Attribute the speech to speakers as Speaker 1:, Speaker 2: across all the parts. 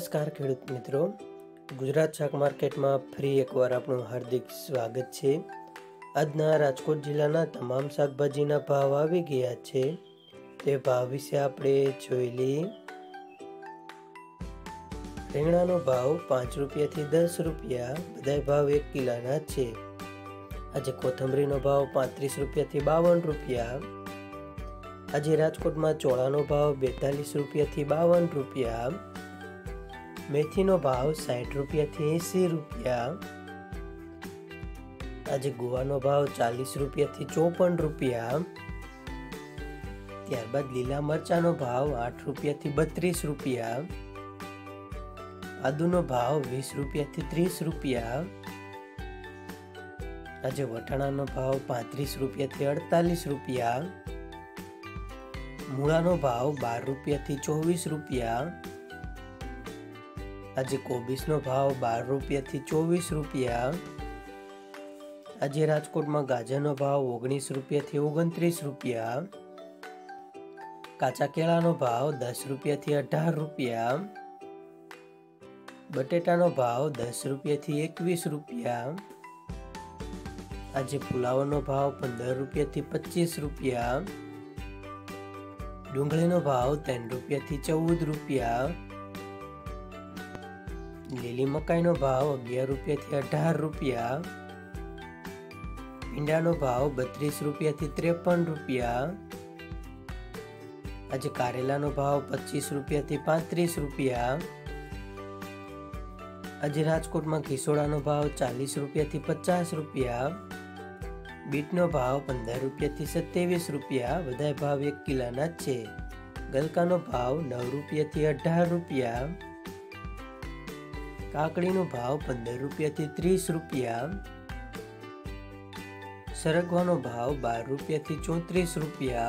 Speaker 1: નમસ્કાર ખેડૂત મિત્રો, ગુજરાત શાક માર્કેટમાં ફરી એકવાર આપણું હાર્દિક સ્વાગત છે। આજના રાજકોટ જિલ્લાના તમામ શાકભાજીના ભાવ આવી ગયા છે, તે ભાવ વિશે આપણે જોઈ લઈએ। રીંગણાનો ભાવ 5 રૂપિયાથી 10 રૂપિયા, બધાય ભાવ 1 કિલોના છે। આજે કોથમરીનો ભાવ 35 રૂપિયાથી 52 રૂપિયા। આજે રાજકોટમાં ચોળાનો ભાવ 42 રૂપિયાથી 52 રૂપિયા। मेथीनो भाव 60 રૂપિયાથી 80 રૂપિયા। आज गुवानो भाव 40 રૂપિયાથી 54 રૂપિયા। ત્યારબાદ લીલા મરચાનો ભાવ 8 રૂપિયાથી 32 રૂપિયા। આદુનો ભાવ 20 રૂપિયાથી 30 રૂપિયા। આજે વટાણાનો ભાવ 35 રૂપિયાથી 48 રૂપિયા। મૂળાનો ભાવ 12 રૂપિયાથી 24 રૂપિયા। आज कोबीसनो भाव 12 રૂપિયાથી 24 રૂપિયા। આજે રાજકોટમાં ગાજરનો ભાવ 19 રૂપિયાથી 29 રૂપિયા। કાચા કેળાનો ભાવ 10 રૂપિયાથી 18 રૂપિયા। બટેટાનો ભાવ 10 રૂપિયાથી 21 રૂપિયા। આજે ફુલાવરનો ભાવ 15 રૂપિયાથી 25 રૂપિયા। ડુંગળીનો ભાવ 3 રૂપિયાથી 14 રૂપિયા। લીલી મકાઈનો ભાવ 11 રૂપિયાથી 18 રૂપિયા। ઈંડાનો ભાવ 32 રૂપિયાથી 53 રૂપિયા। આજે કારેલાનો ભાવ 25 રૂપિયાથી 35 રૂપિયા। આજે રાજકોટમાં કિસોડાનો ભાવ 40 રૂપિયાથી 50 રૂપિયા। બીટનો ભાવ 15 રૂપિયાથી 27 રૂપિયા, બધાય ભાવ 1 કિલોના છે। ગલકાનો ભાવ 9 રૂપિયાથી 18 રૂપિયા। કાકડીનો ભાવ 15 રૂપિયાથી 30 રૂપિયા। સરગવાનો ભાવ 12 રૂપિયાથી 34 રૂપિયા।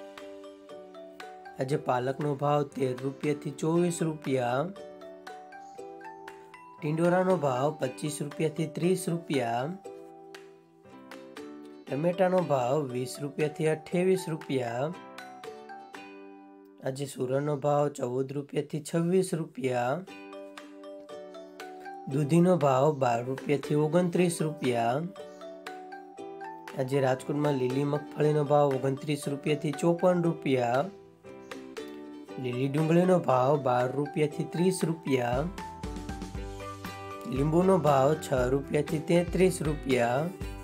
Speaker 1: આજે પાલકનો ભાવ 13 રૂપિયાથી 24 રૂપિયા। ટિંડોરાનો ભાવ 25 રૂપિયાથી 30 રૂપિયા। ટમેટાનો ભાવ 20 રૂપિયાથી 28 રૂપિયા। આજે સુરણનો ભાવ 14 રૂપિયાથી 26 રૂપિયા। દૂધીનો ભાવ 12 રૂપિયાથી 29 રૂપિયા। આજે રાજકોટમાં લીલી મગફળીનો ભાવ 29 રૂપિયાથી 54 રૂપિયા। લીલી ડુંગળીનો ભાવ 12 રૂપિયાથી 30 રૂપિયા। લીંબુનો ભાવ 6 રૂપિયાથી 33 રૂપિયા।